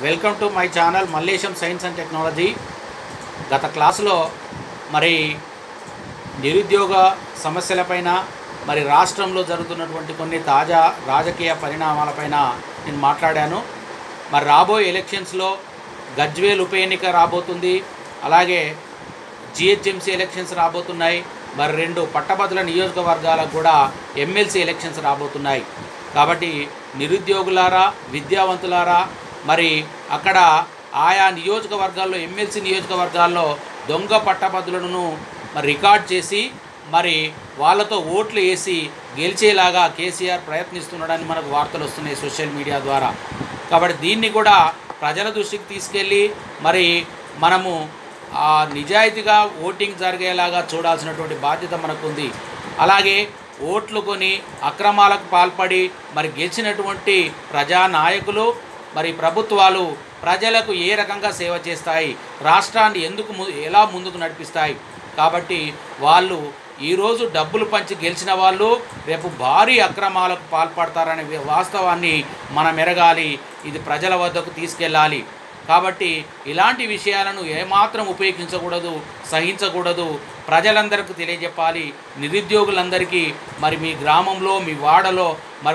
Welcome to my channel Mallesham science and technology. గత క్లాసులో మరి నిరుద్యోగ సమస్యలపైన మరి రాష్ట్రంలో జరుగుతున్నటువంటి కొన్ని తాజా రాజకీయ పరిణామాలపైన నేను మాట్లాడాను. మరి రాబోయే ఎలక్షన్స్లో గజ్వేల్ ఉప ఎన్నిక రాబోతుంది, అలాగే జిహెచ్ఎంసీ ఎలక్షన్స్ రాబోతున్నాయి. మరి 2 పట్టభద్రుల నియోజకవర్గాలకు కూడా ఎమ్మెల్సీ ఎలక్షన్స్ రాబోతున్నాయి. కాబట్టి నిరుద్యోగులారా, విద్యావంతులారా, మరి అక్కడ ఆయా నియోజకవర్గాల్లో ఎమ్మెల్సీ నియోజకవర్గాల్లో దొంగ పట్టభద్రులను మరి రికార్డ్ చేసి మరి వాళ్ళతో ఓట్లు వేసి గెలిచేలాగా కేసీఆర్ ప్రయత్నిస్తున్నాడని మనకు వార్తలు వస్తున్నాయి సోషల్ మీడియా ద్వారా. కాబట్టి దీన్ని కూడా ప్రజల దృష్టికి తీసుకెళ్ళి మరి మనము నిజాయితీగా ఓటింగ్ జరిగేలాగా చూడాల్సినటువంటి బాధ్యత మనకుంది. అలాగే ఓట్లు కొని అక్రమాలకు పాల్పడి మరి గెలిచినటువంటి ప్రజానాయకులు మరి ప్రభుత్వాలు ప్రజలకు ఏ రకంగా సేవ చేస్తాయి, రాష్ట్రాన్ని ఎలా ముందుకు నడిపిస్తాయి. కాబట్టి వాళ్ళు ఈరోజు డబ్బులు పంచి గెలిచిన వాళ్ళు రేపు భారీ అక్రమాలకు పాల్పడతారనే వాస్తవాన్ని మనం ఎరగాలి. ఇది ప్రజల వద్దకు తీసుకెళ్ళాలి. కాబట్టి ఇలాంటి విషయాలను ఏమాత్రం ఉపయోగించకూడదు, సహించకూడదు. ప్రజలందరికీ తెలియజెప్పాలి. నిరుద్యోగులందరికీ మరి మీ గ్రామంలో, మీ వాడలో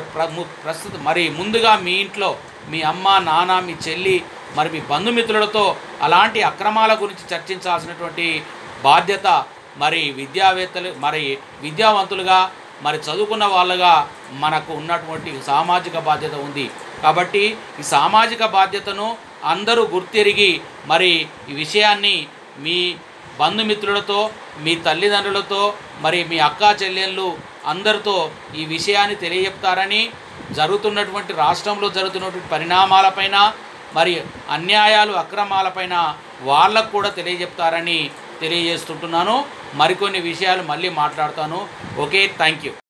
మరి ముందుగా మీ ఇంట్లో మీ అమ్మ, నాన్న, మీ చెల్లి, మరి మీ బంధుమిత్రులతో అలాంటి అక్రమాల గురించి చర్చించాల్సినటువంటి బాధ్యత మరి విద్యావేత్తలు, మరి విద్యావంతులుగా, మరి చదువుకున్న వాళ్ళుగా మనకు ఉన్నటువంటి సామాజిక బాధ్యత ఉంది. కాబట్టి ఈ సామాజిక బాధ్యతను అందరూ గుర్తెరిగి మరి ఈ విషయాన్ని మీ బంధుమిత్రులతో, మీ తల్లిదండ్రులతో, మరి మీ అక్కా చెల్లెళ్ళు అందరితో ఈ విషయాన్ని తెలియజెప్తారని, జరుగుతున్నటువంటి రాష్ట్రంలో జరుగుతున్నటువంటి పరిణామాలపైన, మరి అన్యాయాలు, అక్రమాలపైన వాళ్ళకు కూడా తెలియజెప్తారని తెలియజేస్తుంటున్నాను. మరికొన్ని విషయాలు మళ్ళీ మాట్లాడతాను. Okay, thank you.